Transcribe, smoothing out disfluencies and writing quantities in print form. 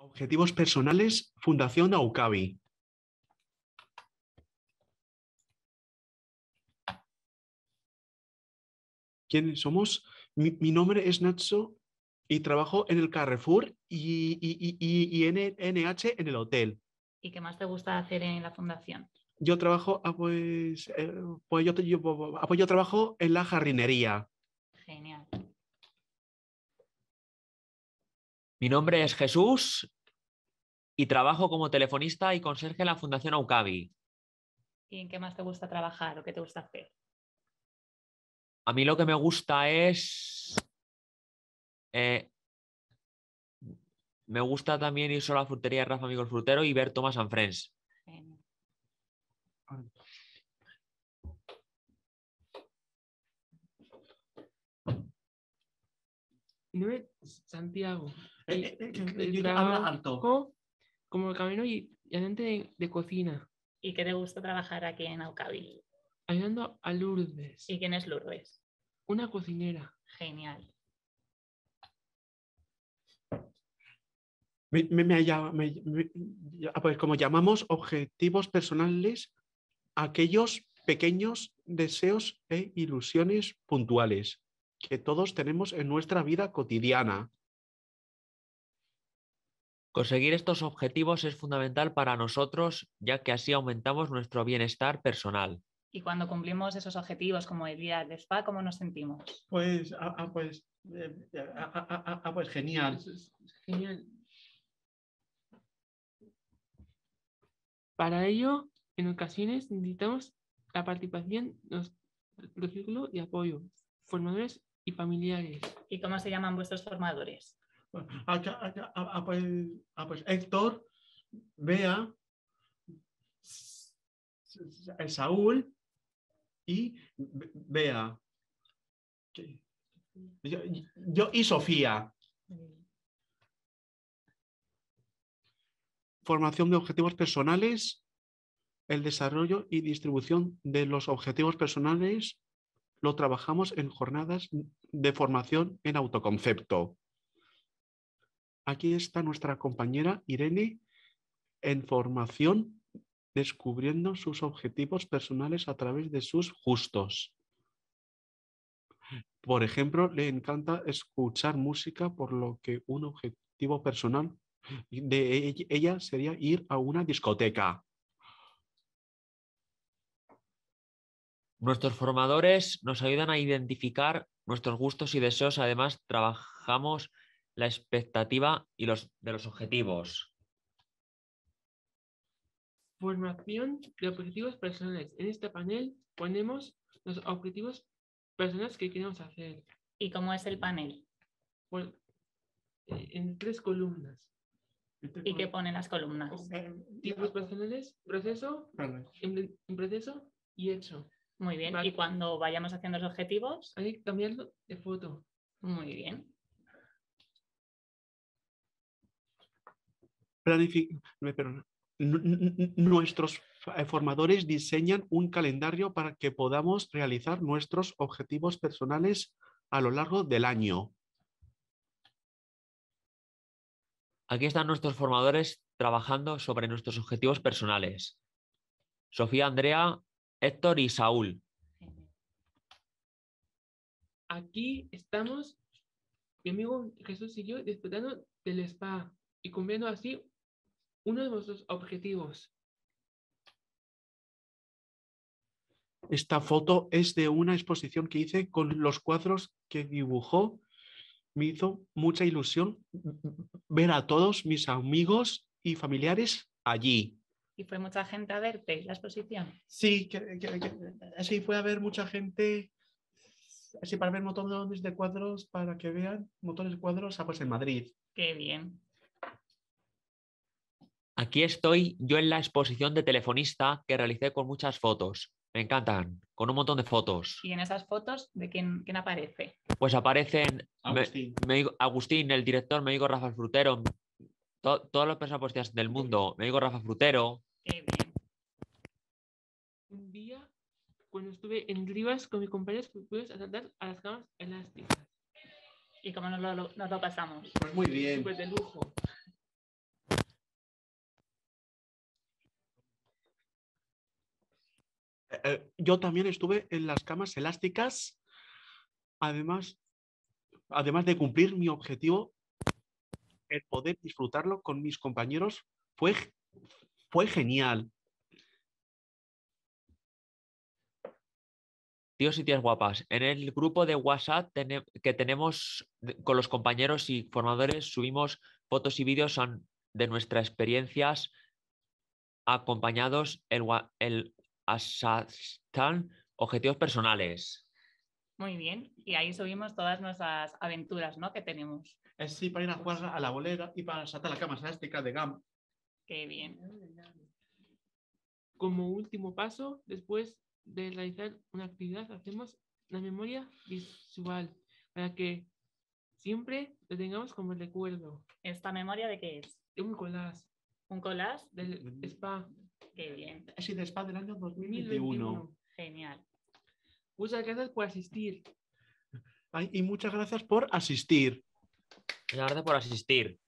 Objetivos personales, Fundación Aucavi. ¿Quiénes somos? Mi nombre es Nacho y trabajo en el Carrefour y NH en el hotel. ¿Y qué más te gusta hacer en la fundación? Yo trabajo, yo trabajo en la jardinería. Genial. Mi nombre es Jesús y trabajo como telefonista y conserje en la Fundación Aucavi. ¿Y en qué más te gusta trabajar o qué te gusta hacer? A mí lo que me gusta es... me gusta también ir solo a la frutería de Rafa Amigo el Frutero y ver Thomas and Friends. Genial. Mi nombre es Santiago. Habla alto. Trabajo como camino y ayudante de cocina, ¿Y qué te gusta trabajar aquí en Aucavi? ayudando a Lourdes, ¿Y quién es Lourdes? una cocinera. Genial. Pues como llamamos objetivos personales, aquellos pequeños deseos e ilusiones puntuales que todos tenemos en nuestra vida cotidiana. Conseguir estos objetivos es fundamental para nosotros, ya que así aumentamos nuestro bienestar personal. Y cuando cumplimos esos objetivos, como el día del spa, ¿cómo nos sentimos? Pues genial. Eso es genial. Para ello, en ocasiones necesitamos la participación de nuestro círculo de apoyo, formadores y familiares. ¿Y cómo se llaman vuestros formadores? Pues Héctor, Bea, Saúl y Bea. Yo y Sofía. Formación de objetivos personales, el desarrollo y distribución de los objetivos personales lo trabajamos en jornadas de formación en autoconcepto. Aquí está nuestra compañera Irene en formación, descubriendo sus objetivos personales a través de sus gustos. Por ejemplo, le encanta escuchar música, por lo que un objetivo personal de ella sería ir a una discoteca. Nuestros formadores nos ayudan a identificar nuestros gustos y deseos. Además, trabajamos la expectativa y de los objetivos. Formación de objetivos personales. En este panel ponemos los objetivos personales que queremos hacer ¿Y cómo es el panel? en 3 columnas. ¿Y qué ponen las columnas? Tipos personales, proceso, en proceso y hecho. Muy bien. Vale. ¿Y cuando vayamos haciendo los objetivos? Hay que cambiarlo de foto. Muy bien. Nuestros formadores diseñan un calendario para que podamos realizar nuestros objetivos personales a lo largo del año. Aquí están nuestros formadores trabajando sobre nuestros objetivos personales. Sofía, Andrea, Héctor y Saúl. Aquí estamos, mi amigo Jesús y yo, disfrutando del spa y cumpliendo así uno de nuestros objetivos. Esta foto es de una exposición que hice con los cuadros que dibujó. Me hizo mucha ilusión ver a todos mis amigos y familiares allí. ¿Y fue mucha gente a verte la exposición? Sí, sí, fue a ver mucha gente, así para ver montones de cuadros, para que vean montones de cuadros pues en Madrid. Qué bien. Aquí estoy yo en la exposición de telefonista que realicé con muchas fotos. Me encantan, con un montón de fotos. ¿Y en esas fotos de quién aparece? Pues aparecen Agustín. Agustín, el director, me digo Rafa el Frutero, todas las personas postias del mundo, me digo Rafa Frutero. Qué bien. Un día, cuando estuve en Rivas con mis compañeros, fuimos a saltar a las camas elásticas. ¿Y cómo nos lo pasamos? Pues muy bien. Súper de lujo. Yo también estuve en las camas elásticas, además de cumplir mi objetivo, el poder disfrutarlo con mis compañeros fue genial. Tíos y tías guapas, en el grupo de WhatsApp que tenemos con los compañeros y formadores subimos fotos y vídeos de nuestras experiencias acompañados el hashtag objetivos personales. Muy bien. Y ahí subimos todas nuestras aventuras, ¿no? Que tenemos. Sí, para ir a jugar a la bolera y para saltar la cama elástica de GAM. Qué bien. Como último paso, después de realizar una actividad, hacemos la memoria visual para que siempre lo tengamos como recuerdo. ¿Esta memoria de qué es? De un collage ¿Un collage? del spa Qué bien. Sí, de spa del año 2021. 2021. Genial. Muchas gracias por asistir. Ay, y muchas gracias por asistir. Muchas gracias por asistir.